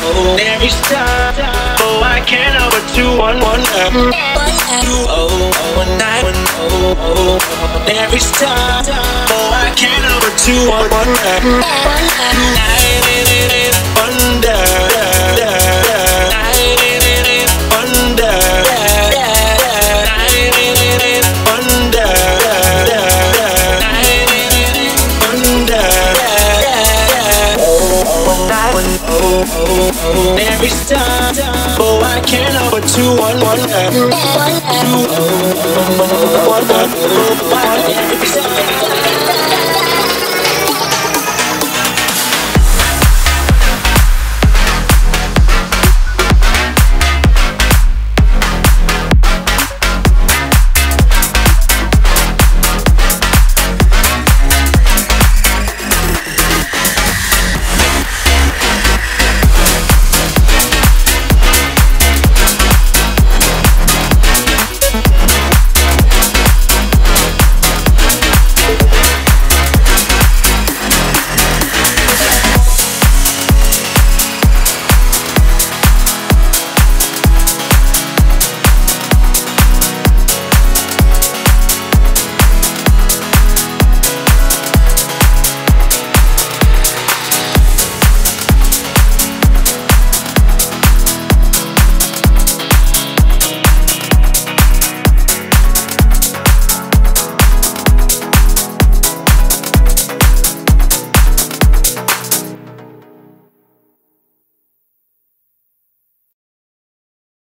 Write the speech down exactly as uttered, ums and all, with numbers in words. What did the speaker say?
oh, every star. Oh, I can't over two, one, one, uh, one, two, oh, oh, one night, one, oh, oh, oh, every star. Oh, I can't over two, one, one, uh, one night, wonder, night, wonder, night, wonder, oh, oh, oh, every star. Oh, I can't over two, one, one, uh, two, oh, oh, one, one, one, one, every star.